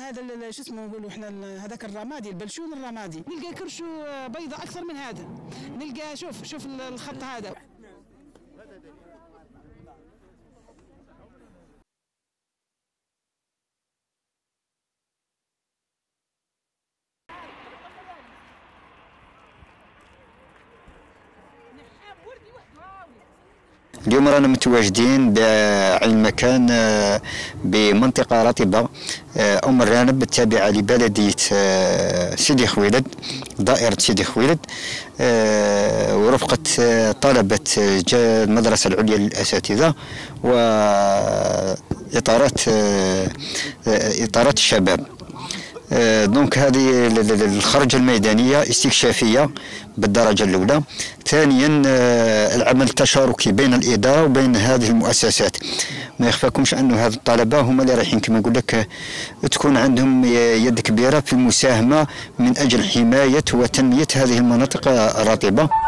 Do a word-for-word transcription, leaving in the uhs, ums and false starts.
هذا شو اسمه نقولوا احنا هذاك الرمادي البلشون الرمادي، نلقى كرشه بيضة اكثر من هذا، نلقى شوف شوف الخط هذا. اليوم رانا متواجدين بعين مكان بمنطقة رطبة أم الرانب التابعة لبلدية سيدي خويلد، دائرة سيدي خويلد، ورفقة طلبة المدرسة العليا للأساتذة وإطارات إطارات الشباب. دونك هذه الخرجة الميدانية استكشافية بالدرجة الأولى. ثانيا العمل التشاركي بين الإدارة وبين هذه المؤسسات. ما يخفاكمش أنه هذه الطلبة هما اللي رايحين كما نقول لك تكون عندهم يد كبيرة في المساهمة من أجل حماية وتنمية هذه المناطق الرطبة.